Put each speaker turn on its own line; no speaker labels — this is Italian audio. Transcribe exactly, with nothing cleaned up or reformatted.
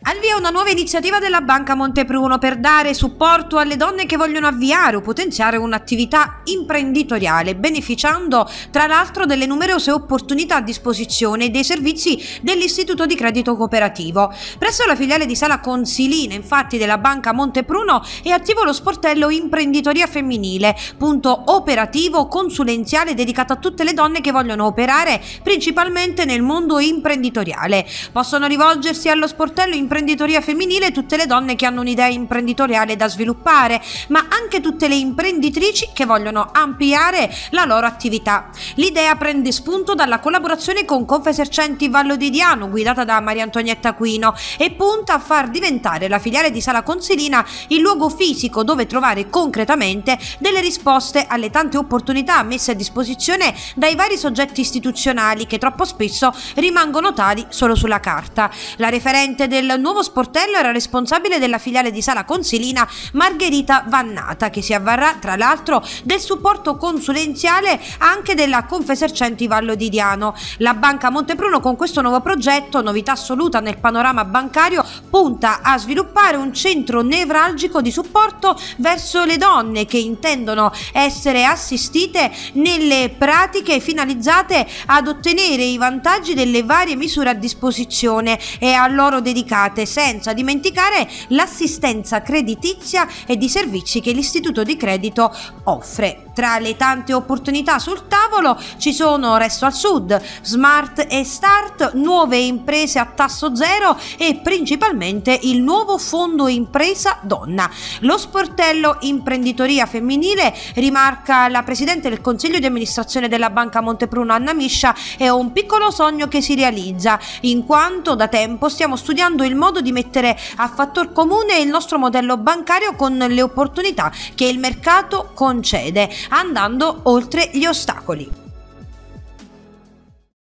Al via una nuova iniziativa della Banca Montepruno per dare supporto alle donne che vogliono avviare o potenziare un'attività imprenditoriale, beneficiando tra l'altro delle numerose opportunità a disposizione e dei servizi dell'Istituto di Credito Cooperativo. Presso la filiale di Sala Consilina, infatti, della Banca Montepruno è attivo lo sportello Imprenditoria Femminile, punto operativo consulenziale dedicato a tutte le donne che vogliono operare principalmente nel mondo imprenditoriale. Possono rivolgersi allo sportello Imprenditoria Femminile tutte le donne che hanno un'idea imprenditoriale da sviluppare, ma anche tutte le imprenditrici che vogliono ampliare la loro attività. L'idea prende spunto dalla collaborazione con Confesercenti Vallo di Diano, guidata da Maria Antonietta Aquino, e punta a far diventare la filiale di Sala Consilina il luogo fisico dove trovare concretamente delle risposte alle tante opportunità messe a disposizione dai vari soggetti istituzionali che troppo spesso rimangono tali solo sulla carta. La referente del nuovo sportello era responsabile della filiale di Sala Consilina, Margherita Vannata, che si avvarrà tra l'altro del supporto consulenziale anche della Confesercenti Vallo di Diano. La Banca Montepruno con questo nuovo progetto, novità assoluta nel panorama bancario, punta a sviluppare un centro nevralgico di supporto verso le donne che intendono essere assistite nelle pratiche finalizzate ad ottenere i vantaggi delle varie misure a disposizione e a loro dedicate, senza dimenticare l'assistenza creditizia e di servizi che l'Istituto di Credito offre. Tra le tante opportunità sul tavolo ci sono Resto al Sud, Smart e Start, nuove imprese a tasso zero e principalmente il nuovo Fondo Impresa Donna. Lo sportello Imprenditoria Femminile, rimarca la Presidente del Consiglio di Amministrazione della Banca Montepruno Anna Miscia, è un piccolo sogno che si realizza, in quanto da tempo stiamo studiando il modo di mettere a fattor comune il nostro modello bancario con le opportunità che il mercato concede, andando oltre gli ostacoli.